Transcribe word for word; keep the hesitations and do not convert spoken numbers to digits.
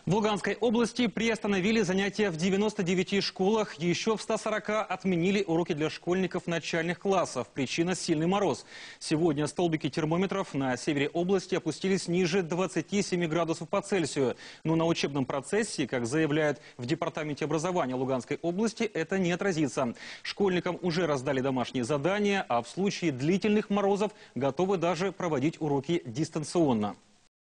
В Луганской области приостановили занятия в девяноста девяти школах. Еще в ста сорока отменили уроки для школьников начальных классов. Причина – сильный мороз. Сегодня столбики термометров на севере области опустились ниже двадцати семи градусов по Цельсию. Но на учебном процессе, как заявляют в Департаменте образования Луганской области, это не отразится. Школьникам уже раздали домашние задания, а в случае длительных морозов готовы даже проводить уроки дистанционно.